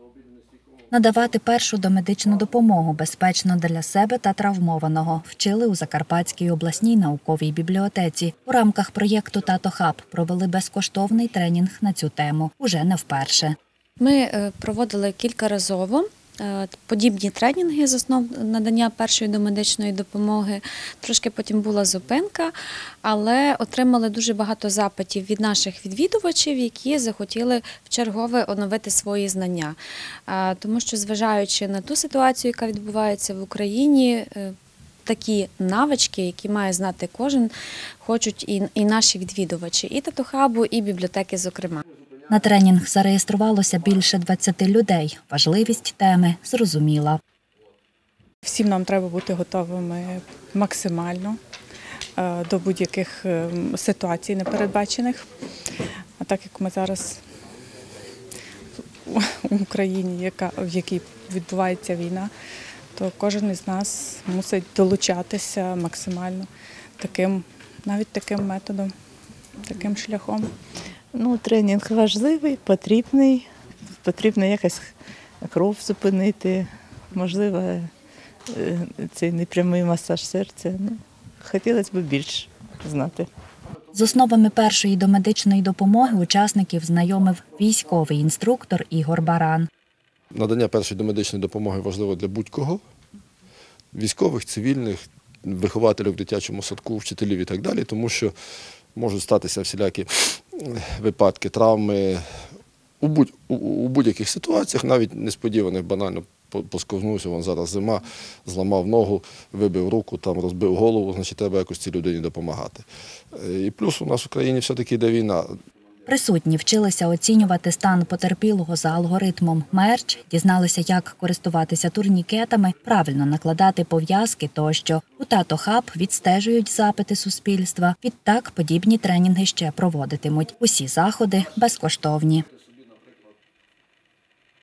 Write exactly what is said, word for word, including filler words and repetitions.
Надавати першу домедичну допомогу безпечно для себе та травмованого вчили у Закарпатській обласній науковій бібліотеці. У рамках проєкту «Тато Хаб» провели безкоштовний тренінг на цю тему. Уже не вперше. Ми проводили кількаразово подібні тренінги з основ надання першої домедичної допомоги. Трошки потім була зупинка, але отримали дуже багато запитів від наших відвідувачів, які захотіли вчергове оновити свої знання. Тому що, зважаючи на ту ситуацію, яка відбувається в Україні, такі навички, які має знати кожен, хочуть і, і наші відвідувачі, і «Тато Хабу», і бібліотеки, зокрема. На тренінг зареєструвалося більше двадцяти людей. Важливість теми зрозуміла. Всім нам треба бути готовими максимально до будь-яких ситуацій непередбачених. А так як ми зараз в Україні, в якій відбувається війна, то кожен із нас мусить долучатися максимально таким, навіть таким методом, таким шляхом. Ну, тренінг важливий, потрібний, потрібно якось кров зупинити, можливо, цей непрямий масаж серця. Ну, хотілося б більше знати. З основами першої домедичної допомоги учасників знайомив військовий інструктор Ігор Баран. Надання першої домедичної допомоги важливо для будь-кого – військових, цивільних, вихователів в дитячому садку, вчителів і так далі, тому що можуть статися всілякі випадки, травми у, будь, у, у будь-яких ситуаціях, навіть несподіваних, банально посковзнувся, вон зараз зима, зламав ногу, вибив руку, там, розбив голову, значить треба якось цій людині допомагати. І плюс у нас в Україні все-таки йде війна. Присутні вчилися оцінювати стан потерпілого за алгоритмом мерч, дізналися, як користуватися турнікетами, правильно накладати пов'язки тощо. У «Тато Хаб» відстежують запити суспільства. Відтак подібні тренінги ще проводитимуть. Усі заходи безкоштовні.